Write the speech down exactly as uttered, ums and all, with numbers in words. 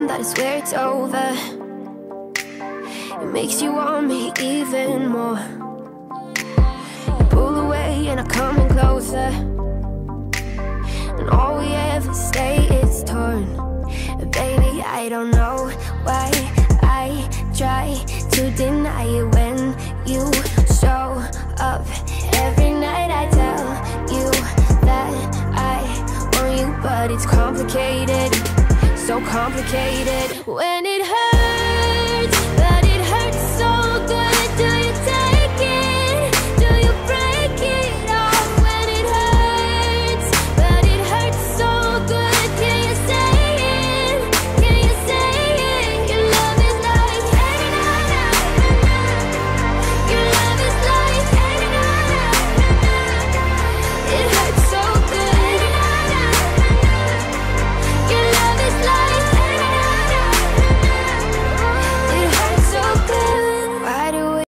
that I swear it's over. It makes you want me even more. You pull away and I come in closer, and all we ever stay is torn. Baby, I don't know why I try to deny it when you show up. Every night I tell you that I want you, but it's complicated, so complicated. When it hurts